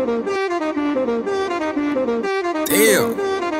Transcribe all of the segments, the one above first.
Damn.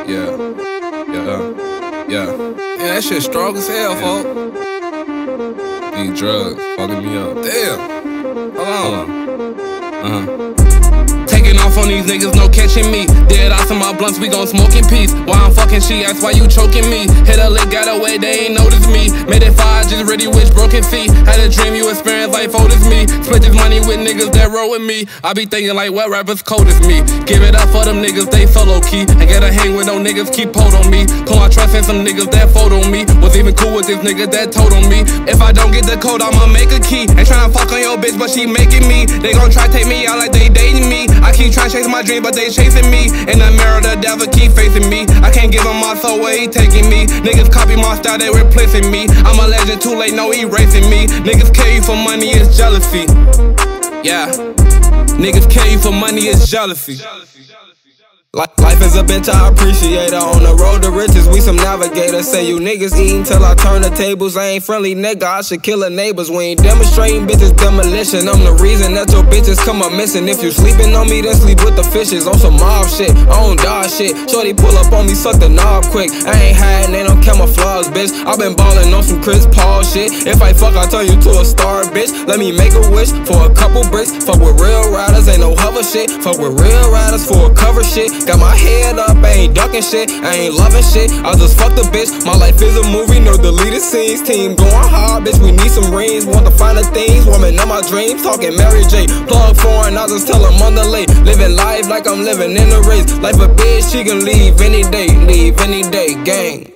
Yeah, that shit strong as hell, folks. These drugs fucking me up. Damn. Hold on. Taking off on these niggas, no catching me. Dead off of my blunts, we gon' smoke in peace. Why I'm fucking she asked why you choking me. Hit a lick, got away, they ain't notice me. Made it fire, just really wish broken feet. Had a dream you experienced like old as me. Split this money with niggas that roll with me. I be thinking like what rappers cold as me. Give it up for them niggas, they solo key. And get a hang with no niggas, keep hold on me. Put my trust in some niggas that fold on me. Was even cool with this nigga that told on me. If I don't get the code, I'ma make a key. Ain't tryna fuck on your bitch, but she making me. They gon' try take me out like they dating me. I keep trying to chase my dream, but they chasing me. In the mirror, the devil keep facing me. I can't give him my soul where he taking me. Niggas copy my style, they replacing me. I'm a legend, too late, no erasing me. Niggas kill you for money, it's jealousy. Yeah, niggas kill you for money, it's jealousy. Life is a bitch, I appreciate her. On the road to riches, we some navigators. Say you niggas eating till I turn the tables. I ain't friendly, nigga, I should kill the neighbors. We ain't demonstrating, bitches, demolition. I'm the reason that your bitches come up missing. If you sleeping on me, then sleep with the fishes. On some mob shit, I don't die shit. Shorty pull up on me, suck the knob quick. I ain't hiding, ain't no camouflage, bitch. I been ballin' on some Chris Paul shit. If I fuck, I turn you to a star, bitch. Let me make a wish for a couple bricks. Fuck with real riders, ain't no hover shit. Fuck with real riders for a cover shit. Got my head up, I ain't ducking shit, I ain't loving shit, I just fuck the bitch. My life is a movie, no deleted scenes. Team going hard, bitch, we need some rings. Want the finer things, woman in my dreams. Talking Mary J, plug foreign, I just tell them on the late. Living life like I'm living in a race. Life a bitch, she can leave any day, gang.